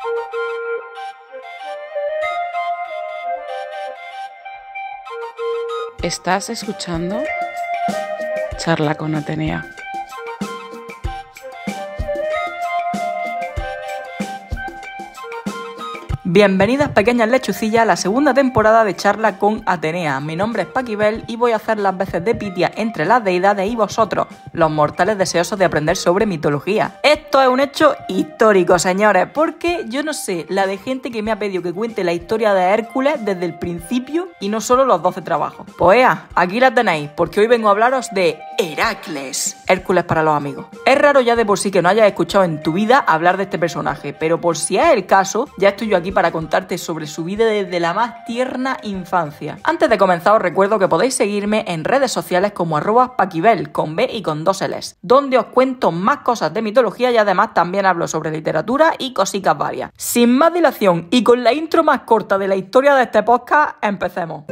Estás escuchando Charla con Atenea. Bienvenidas pequeñas lechucillas a la segunda temporada de Charla con Atenea. Mi nombre es Paquibel y voy a hacer las veces de Pitia entre las deidades y vosotros, los mortales deseosos de aprender sobre mitología. Esto es un hecho histórico, señores, porque yo no sé la de gente que me ha pedido que cuente la historia de Hércules desde el principio y no solo los 12 trabajos. Pues aquí la tenéis, porque hoy vengo a hablaros de Heracles. Hércules para los amigos. Es raro ya de por sí que no hayas escuchado en tu vida hablar de este personaje, pero por si es el caso, ya estoy yo aquí para contarte sobre su vida desde la más tierna infancia. Antes de comenzar os recuerdo que podéis seguirme en redes sociales como @Paquibel con B y con 2 Ls, donde os cuento más cosas de mitología y además también hablo sobre literatura y cositas varias. Sin más dilación y con la intro más corta de la historia de este podcast, empecemos.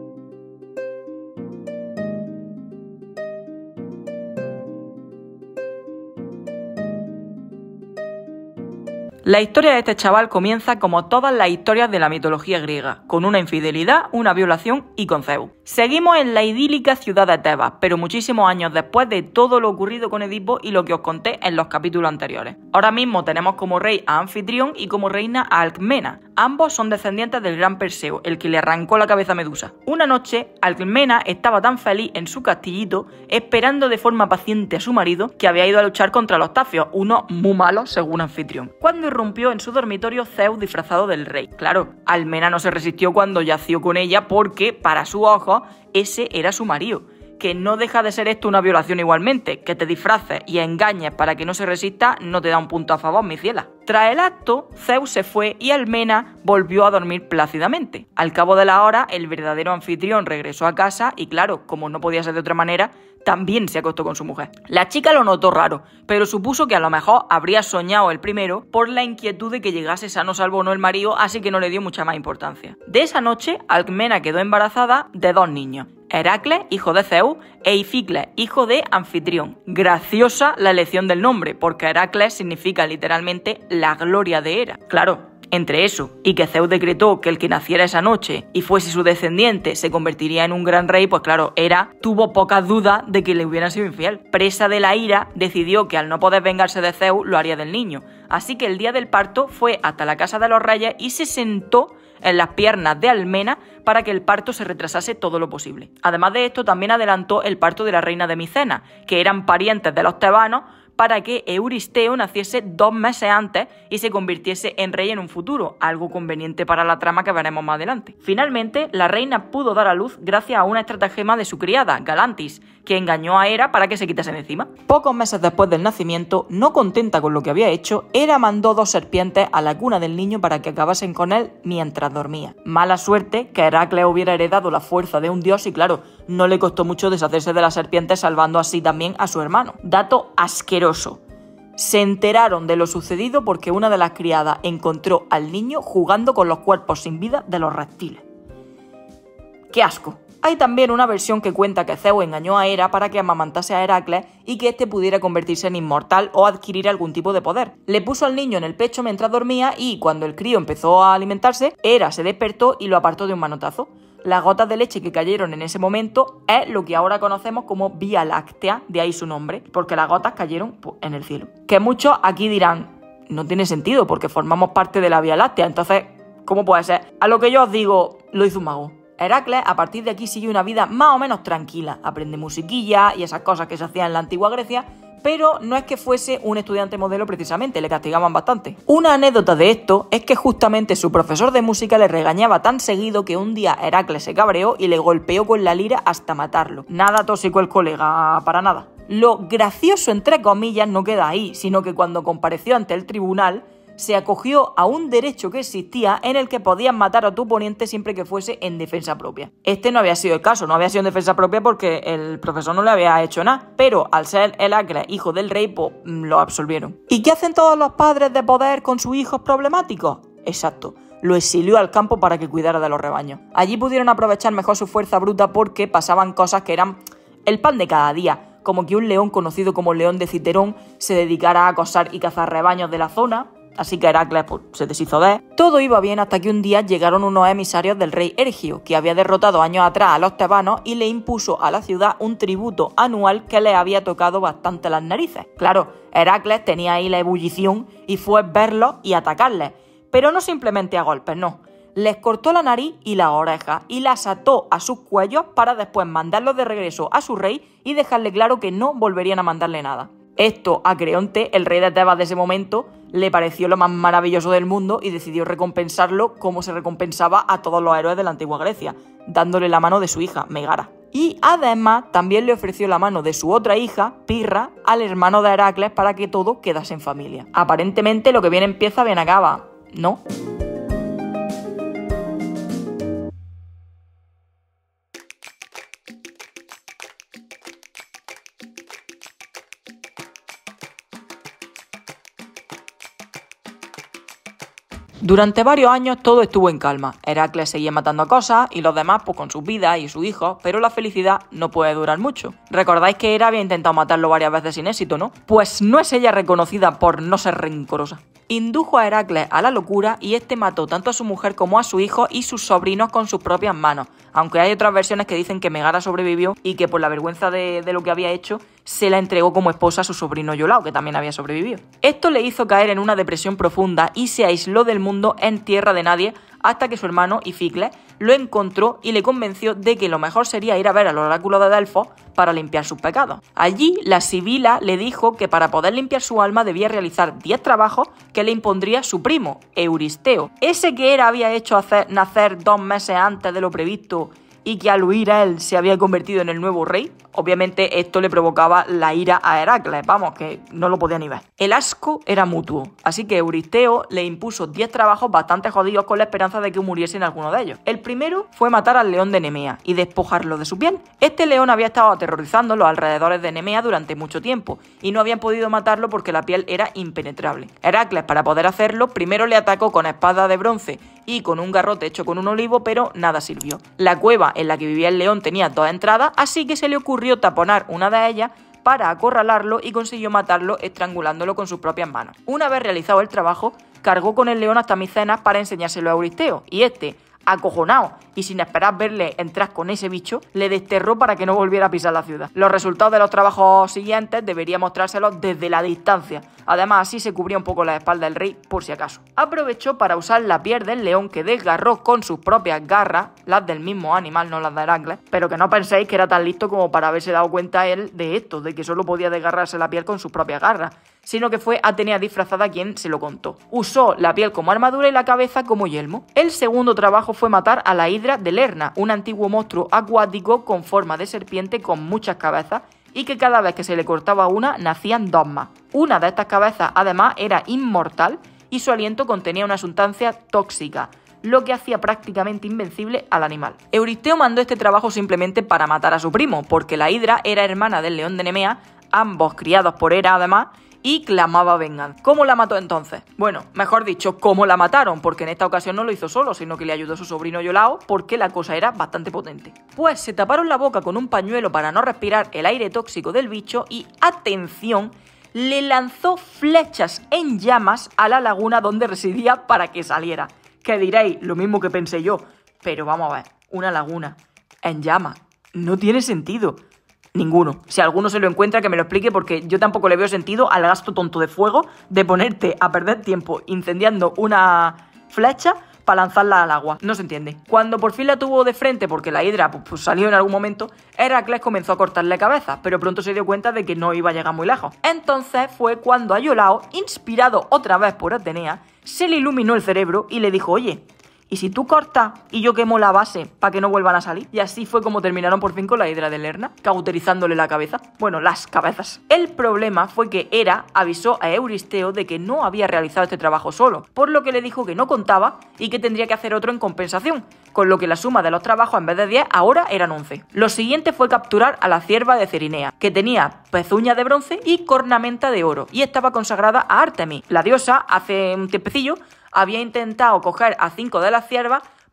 La historia de este chaval comienza como todas las historias de la mitología griega, con una infidelidad, una violación y con Zeus. Seguimos en la idílica ciudad de Tebas, pero muchísimos años después de todo lo ocurrido con Edipo y lo que os conté en los capítulos anteriores. Ahora mismo tenemos como rey a Anfitrión y como reina a Alcmena. Ambos son descendientes del gran Perseo, el que le arrancó la cabeza a Medusa. Una noche, Alcmena estaba tan feliz en su castillito, esperando de forma paciente a su marido, que había ido a luchar contra los Tafios, unos muy malos según Anfitrión. Cuando irrumpió en su dormitorio Zeus disfrazado del rey. Claro, Alcmena no se resistió cuando yació con ella porque, para sus ojos, ese era su marido. Que no deja de ser esto una violación igualmente. Que te disfraces y engañes para que no se resista no te da un punto a favor, mi ciela. Tras el acto, Zeus se fue y Alcmena volvió a dormir plácidamente. Al cabo de la hora, el verdadero anfitrión regresó a casa y claro, como no podía ser de otra manera, también se acostó con su mujer. La chica lo notó raro, pero supuso que a lo mejor habría soñado el primero por la inquietud de que llegase sano salvo o no el marido, así que no le dio mucha más importancia. De esa noche, Alcmena quedó embarazada de 2 niños. Heracles, hijo de Zeus, e Ificles, hijo de Anfitrión. Graciosa la elección del nombre, porque Heracles significa literalmente la gloria de Hera. Claro, entre eso y que Zeus decretó que el que naciera esa noche y fuese su descendiente se convertiría en un gran rey, pues claro, Hera tuvo pocas dudas de que le hubieran sido infiel. Presa de la ira, decidió que al no poder vengarse de Zeus, lo haría del niño. Así que el día del parto fue hasta la casa de los reyes y se sentó en las piernas de Alcmena para que el parto se retrasase todo lo posible. Además de esto, también adelantó el parto de la reina de Micena, que eran parientes de los tebanos, para que Euristeo naciese 2 meses antes y se convirtiese en rey en un futuro, algo conveniente para la trama que veremos más adelante. Finalmente, la reina pudo dar a luz gracias a una estratagema de su criada, Galantis, que engañó a Hera para que se quitase de encima. Pocos meses después del nacimiento, no contenta con lo que había hecho, Hera mandó 2 serpientes a la cuna del niño para que acabasen con él mientras dormía. Mala suerte que Heracles hubiera heredado la fuerza de un dios y claro, no le costó mucho deshacerse de las serpientes, salvando así también a su hermano. Dato asqueroso. Se enteraron de lo sucedido porque una de las criadas encontró al niño jugando con los cuerpos sin vida de los reptiles. ¡Qué asco! Hay también una versión que cuenta que Zeus engañó a Hera para que amamantase a Heracles y que éste pudiera convertirse en inmortal o adquirir algún tipo de poder. Le puso al niño en el pecho mientras dormía y, cuando el crío empezó a alimentarse, Hera se despertó y lo apartó de un manotazo. Las gotas de leche que cayeron en ese momento es lo que ahora conocemos como Vía Láctea, de ahí su nombre, porque las gotas cayeron en el cielo. Que muchos aquí dirán, no tiene sentido porque formamos parte de la Vía Láctea, entonces, ¿cómo puede ser? A lo que yo os digo, lo hizo un mago. Heracles a partir de aquí sigue una vida más o menos tranquila, aprende musiquilla y esas cosas que se hacían en la antigua Grecia, pero no es que fuese un estudiante modelo precisamente, le castigaban bastante. Una anécdota de esto es que justamente su profesor de música le regañaba tan seguido que un día Heracles se cabreó y le golpeó con la lira hasta matarlo. Nada tóxico el colega, para nada. Lo gracioso, entre comillas, no queda ahí, sino que cuando compareció ante el tribunal, se acogió a un derecho que existía en el que podías matar a tu oponente siempre que fuese en defensa propia. Este no había sido el caso, no había sido en defensa propia porque el profesor no le había hecho nada, pero al ser Heracles hijo del rey, pues lo absolvieron. ¿Y qué hacen todos los padres de poder con sus hijos problemáticos? Exacto, lo exilió al campo para que cuidara de los rebaños. Allí pudieron aprovechar mejor su fuerza bruta porque pasaban cosas que eran el pan de cada día, como que un león conocido como León de Citerón se dedicara a acosar y cazar rebaños de la zona, así que Heracles se deshizo de él. Todo iba bien hasta que un día llegaron unos emisarios del rey Ergio, que había derrotado años atrás a los tebanos y le impuso a la ciudad un tributo anual que le había tocado bastante las narices. Claro, Heracles tenía ahí la ebullición y fue a verlos y atacarles, pero no simplemente a golpes, no. Les cortó la nariz y la oreja y las ató a sus cuellos para después mandarlos de regreso a su rey y dejarle claro que no volverían a mandarle nada. Esto a Creonte, el rey de Tebas de ese momento, le pareció lo más maravilloso del mundo y decidió recompensarlo como se recompensaba a todos los héroes de la antigua Grecia, dándole la mano de su hija, Megara. Y además también le ofreció la mano de su otra hija, Pirra, al hermano de Heracles para que todo quedase en familia. Aparentemente lo que bien empieza bien acaba, ¿no? Durante varios años todo estuvo en calma. Heracles seguía matando cosas y los demás pues con sus vidas y sus hijos, pero la felicidad no puede durar mucho. ¿Recordáis que Hera había intentado matarlo varias veces sin éxito, no? Pues no es ella reconocida por no ser rencorosa. Indujo a Heracles a la locura y este mató tanto a su mujer como a su hijo y sus sobrinos con sus propias manos, aunque hay otras versiones que dicen que Megara sobrevivió y que por la vergüenza de lo que había hecho se la entregó como esposa a su sobrino Iolao, que también había sobrevivido. Esto le hizo caer en una depresión profunda y se aisló del mundo en tierra de nadie hasta que su hermano Ificles lo encontró y le convenció de que lo mejor sería ir a ver al oráculo de Delfos para limpiar sus pecados. Allí la Sibila le dijo que para poder limpiar su alma debía realizar 10 trabajos que le impondría su primo, Euristeo, ese que Hera había hecho nacer 2 meses antes de lo previsto y que al huir a él se había convertido en el nuevo rey. Obviamente esto le provocaba la ira a Heracles, vamos, que no lo podía ni ver. El asco era mutuo, así que Euristeo le impuso 10 trabajos bastante jodidos con la esperanza de que muriese en alguno de ellos. El primero fue matar al león de Nemea y despojarlo de su piel. Este león había estado aterrorizando los alrededores de Nemea durante mucho tiempo y no habían podido matarlo porque la piel era impenetrable. Heracles, para poder hacerlo, primero le atacó con espada de bronce y con un garrote hecho con un olivo, pero nada sirvió. La cueva en la que vivía el león tenía 2 entradas, así que se le ocurrió taponar una de ellas para acorralarlo y consiguió matarlo estrangulándolo con sus propias manos. Una vez realizado el trabajo, cargó con el león hasta Micenas para enseñárselo a Euristeo, y este, acojonado y sin esperar verle entrar con ese bicho, le desterró para que no volviera a pisar la ciudad. Los resultados de los trabajos siguientes debería mostrárselos desde la distancia. Además, así se cubría un poco la espalda del rey por si acaso. Aprovechó para usar la piel del león que desgarró con sus propias garras, las del mismo animal, no las de Heracles, pero que no penséis que era tan listo como para haberse dado cuenta él de esto, de que solo podía desgarrarse la piel con sus propias garras, sino que fue Atenea disfrazada quien se lo contó. Usó la piel como armadura y la cabeza como yelmo. El segundo trabajo fue matar a la hidra de Lerna, un antiguo monstruo acuático con forma de serpiente con muchas cabezas y que cada vez que se le cortaba una nacían 2 más. Una de estas cabezas además era inmortal y su aliento contenía una sustancia tóxica, lo que hacía prácticamente invencible al animal. Euristeo mandó este trabajo simplemente para matar a su primo, porque la hidra era hermana del león de Nemea, ambos criados por Hera además, y clamaba venganza. ¿Cómo la mató entonces? Bueno, mejor dicho, ¿cómo la mataron? Porque en esta ocasión no lo hizo solo, sino que le ayudó su sobrino Iolao, porque la cosa era bastante potente. Pues se taparon la boca con un pañuelo para no respirar el aire tóxico del bicho y, atención, le lanzó flechas en llamas a la laguna donde residía para que saliera. Que diréis, lo mismo que pensé yo, pero vamos a ver, una laguna en llamas, no tiene sentido. Ninguno. Si alguno se lo encuentra, que me lo explique, porque yo tampoco le veo sentido al gasto tonto de fuego de ponerte a perder tiempo incendiando una flecha para lanzarla al agua. No se entiende. Cuando por fin la tuvo de frente, porque la hidra pues salió en algún momento, Heracles comenzó a cortarle cabeza, pero pronto se dio cuenta de que no iba a llegar muy lejos. Entonces fue cuando a Iolao, inspirado otra vez por Atenea, se le iluminó el cerebro y le dijo: oye, ¿y si tú cortas y yo quemo la base para que no vuelvan a salir? Y así fue como terminaron por fin con la hidra de Lerna, cauterizándole la cabeza. Bueno, las cabezas. El problema fue que Hera avisó a Euristeo de que no había realizado este trabajo solo, por lo que le dijo que no contaba y que tendría que hacer otro en compensación, con lo que la suma de los trabajos en vez de 10 ahora eran 11. Lo siguiente fue capturar a la cierva de Cerinea, que tenía pezuñas de bronce y cornamenta de oro, y estaba consagrada a Artemis. La diosa, hace un tiempecillo, había intentado coger a 5 de las ciervas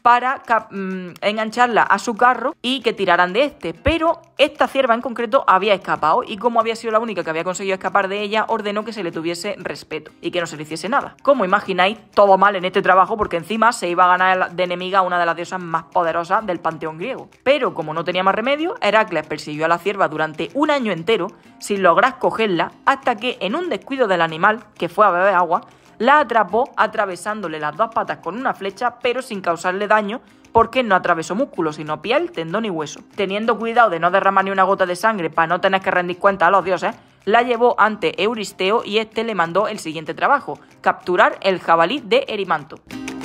para engancharla a su carro y que tiraran de este, pero esta cierva en concreto había escapado y como había sido la única que había conseguido escapar de ella, ordenó que se le tuviese respeto y que no se le hiciese nada. Como imagináis, todo mal en este trabajo porque encima se iba a ganar de enemiga a una de las diosas más poderosas del panteón griego. Pero como no tenía más remedio, Heracles persiguió a la cierva durante un año entero sin lograr cogerla hasta que en un descuido del animal, que fue a beber agua, la atrapó atravesándole las dos patas con una flecha pero sin causarle daño porque no atravesó músculo, sino piel, tendón y hueso. Teniendo cuidado de no derramar ni una gota de sangre para no tener que rendir cuenta a los dioses, la llevó ante Euristeo y este le mandó el siguiente trabajo: capturar el jabalí de Erimanto.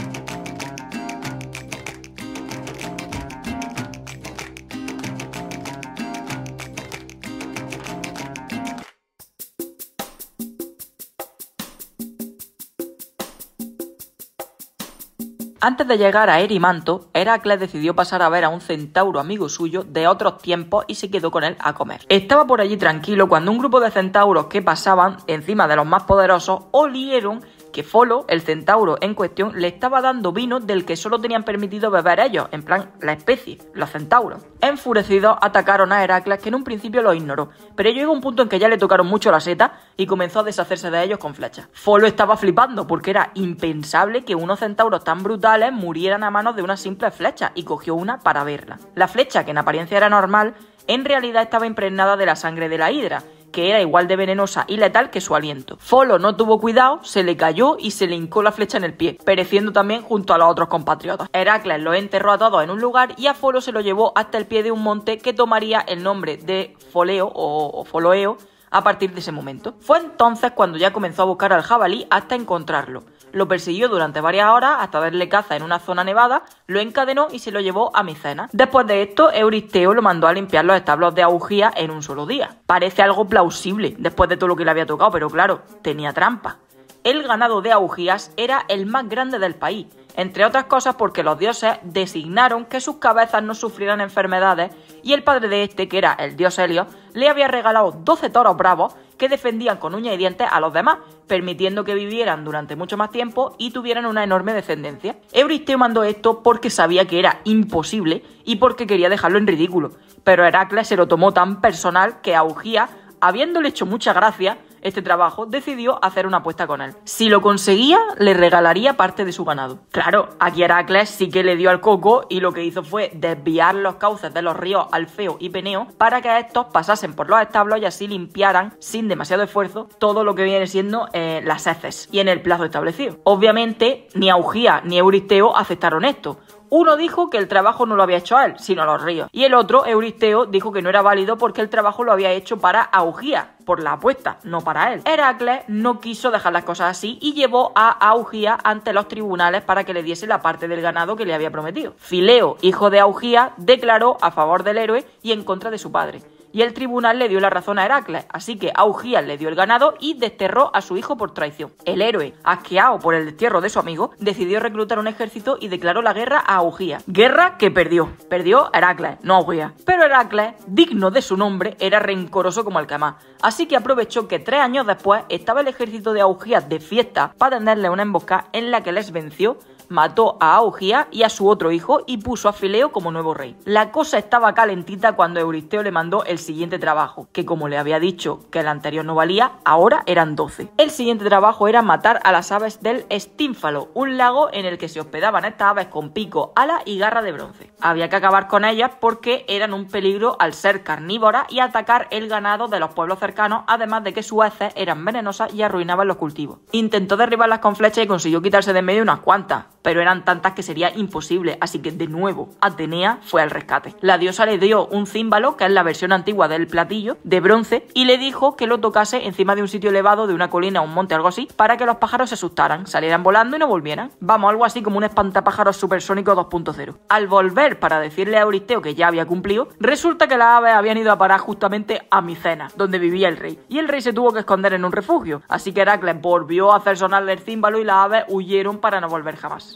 Antes de llegar a Erimanto, Heracles decidió pasar a ver a un centauro amigo suyo de otros tiempos y se quedó con él a comer. Estaba por allí tranquilo cuando un grupo de centauros que pasaban encima de los más poderosos olieron que Folo, el centauro en cuestión, le estaba dando vino del que solo tenían permitido beber ellos, en plan la especie, los centauros. Enfurecidos atacaron a Heracles, que en un principio lo ignoró, pero llegó un punto en que ya le tocaron mucho la seta y comenzó a deshacerse de ellos con flechas. Folo estaba flipando porque era impensable que unos centauros tan brutales murieran a manos de una simple flecha y cogió una para verla. La flecha, que en apariencia era normal, en realidad estaba impregnada de la sangre de la hidra, que era igual de venenosa y letal que su aliento. Folo no tuvo cuidado, se le cayó y se le hincó la flecha en el pie, pereciendo también junto a los otros compatriotas. Heracles los enterró a todos en un lugar y a Folo se lo llevó hasta el pie de un monte que tomaría el nombre de Foleo o Foloeo a partir de ese momento. Fue entonces cuando ya comenzó a buscar al jabalí hasta encontrarlo. Lo persiguió durante varias horas hasta darle caza en una zona nevada, lo encadenó y se lo llevó a Micenas. Después de esto, Euristeo lo mandó a limpiar los establos de Augía en un solo día. Parece algo plausible después de todo lo que le había tocado, pero claro, tenía trampa. El ganado de Augías era el más grande del país, entre otras cosas porque los dioses designaron que sus cabezas no sufrieran enfermedades y el padre de este, que era el dios Helios, le había regalado 12 toros bravos que defendían con uñas y dientes a los demás, permitiendo que vivieran durante mucho más tiempo y tuvieran una enorme descendencia. Euristeo mandó esto porque sabía que era imposible y porque quería dejarlo en ridículo, pero Heracles se lo tomó tan personal que Augía, habiéndole hecho mucha gracia este trabajo, decidió hacer una apuesta con él. Si lo conseguía, le regalaría parte de su ganado. Claro, aquí Heracles sí que le dio al coco y lo que hizo fue desviar los cauces de los ríos Alfeo y Peneo para que estos pasasen por los establos y así limpiaran, sin demasiado esfuerzo, todo lo que viene siendo las heces y en el plazo establecido. Obviamente, ni Augía ni Euristeo aceptaron esto. Uno dijo que el trabajo no lo había hecho a él, sino a los ríos. Y el otro, Euristeo, dijo que no era válido porque el trabajo lo había hecho para Augía, por la apuesta, no para él. Heracles no quiso dejar las cosas así y llevó a Augía ante los tribunales para que le diese la parte del ganado que le había prometido. Fileo, hijo de Augía, declaró a favor del héroe y en contra de su padre. Y el tribunal le dio la razón a Heracles, así que Augías le dio el ganado y desterró a su hijo por traición. El héroe, asqueado por el destierro de su amigo, decidió reclutar un ejército y declaró la guerra a Augías. Guerra que perdió. Perdió Heracles, no Augías. Pero Heracles, digno de su nombre, era rencoroso como el que más. Así que aprovechó que 3 años después estaba el ejército de Augías de fiesta para tenderle una emboscada en la que les venció, mató a Augías y a su otro hijo y puso a Fileo como nuevo rey. La cosa estaba calentita cuando Euristeo le mandó el siguiente trabajo, que como le había dicho que el anterior no valía, ahora eran 12. El siguiente trabajo era matar a las aves del Estínfalo, un lago en el que se hospedaban estas aves con pico, ala y garra de bronce. Había que acabar con ellas porque eran un peligro al ser carnívoras y atacar el ganado de los pueblos cercanos, además de que sus heces eran venenosas y arruinaban los cultivos. Intentó derribarlas con flechas y consiguió quitarse de en medio unas cuantas, pero eran tantas que sería imposible, así que de nuevo Atenea fue al rescate. La diosa le dio un címbalo, que es la versión antigua del platillo, de bronce, y le dijo que lo tocase encima de un sitio elevado, de una colina o un monte, algo así, para que los pájaros se asustaran, salieran volando y no volvieran. Vamos, algo así como un espantapájaros supersónico 2.0. Al volver para decirle a Euristeo que ya había cumplido, resulta que las aves habían ido a parar justamente a Micenas, donde vivía el rey, y el rey se tuvo que esconder en un refugio, así que Heracles volvió a hacer sonarle el címbalo y las aves huyeron para no volver jamás.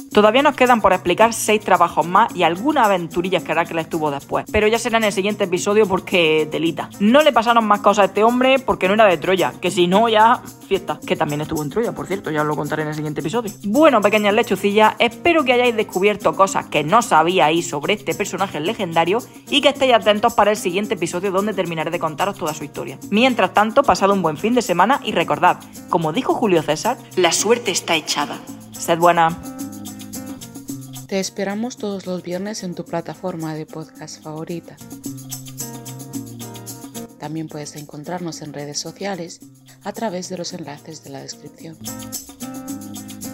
Todavía nos quedan por explicar 6 trabajos más y algunas aventurillas que Heracles tuvo después, pero ya será en el siguiente episodio porque telita. No le pasaron más cosas a este hombre porque no era de Troya, que si no ya fiesta, que también estuvo en Troya, por cierto, ya os lo contaré en el siguiente episodio. Bueno, pequeñas lechucillas, espero que hayáis descubierto cosas que no sabíais sobre este personaje legendario y que estéis atentos para el siguiente episodio donde terminaré de contaros toda su historia. Mientras tanto, pasad un buen fin de semana y recordad, como dijo Julio César, la suerte está echada. Sed buena. Te esperamos todos los viernes en tu plataforma de podcast favorita. También puedes encontrarnos en redes sociales a través de los enlaces de la descripción.